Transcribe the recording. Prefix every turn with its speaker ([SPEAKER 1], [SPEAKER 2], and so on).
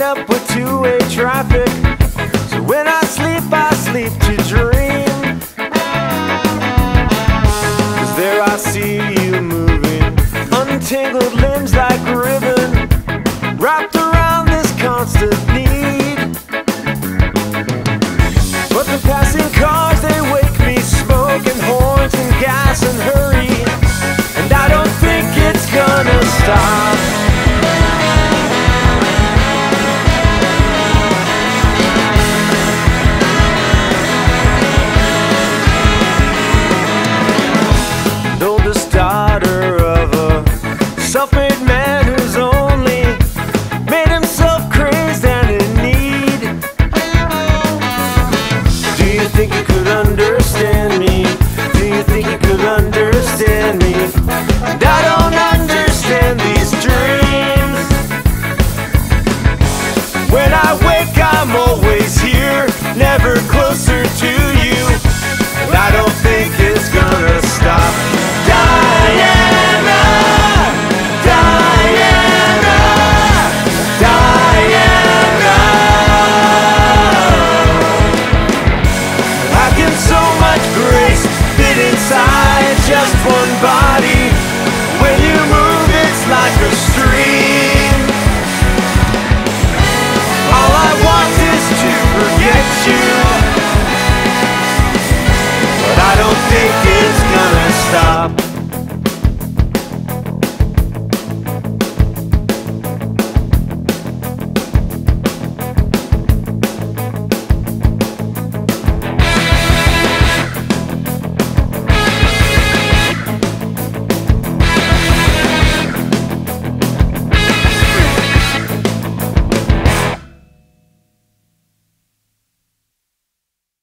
[SPEAKER 1] up with two-way traffic. So when I sleep to dream. 'Cause there I see you moving, untangled limbs like ribbon, wrapped around this constant need. But the passing cars, they wake me, smoke and horns and gas and hurry, and I don't think it's gonna stop. Oldest daughter of a self-made man who's only made himself crazed and in need. Do you think you could understand me? Do you think you could understand me? And I don't understand these dreams. When I wake, I'm always here, never closer to you.